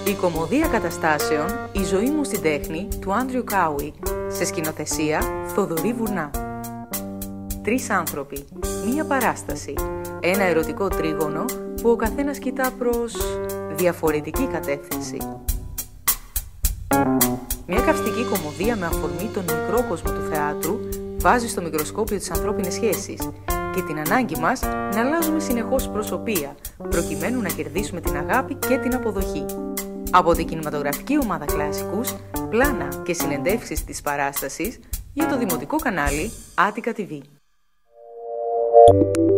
Η κωμωδία καταστάσεων «Η ζωή μου στην τέχνη» του Άντριου Κάουι, σε σκηνοθεσία Θοδωρή Βουρνά. Τρεις άνθρωποι, μία παράσταση, ένα ερωτικό τρίγωνο που ο καθένας κοιτά προς διαφορετική κατεύθυνση. Μια καυστική κωμωδία με αφορμή τον μικρό κόσμο του θεάτρου βάζει στο μικροσκόπιο τις ανθρώπινες σχέσεις και την ανάγκη μας να αλλάζουμε συνεχώς προσωπία, προκειμένου να κερδίσουμε την αγάπη και την αποδοχή. Από την κινηματογραφική ομάδα Κλάσικους, πλάνα και συνεντεύξεις της παράστασης για το δημοτικό κανάλι Attica TV.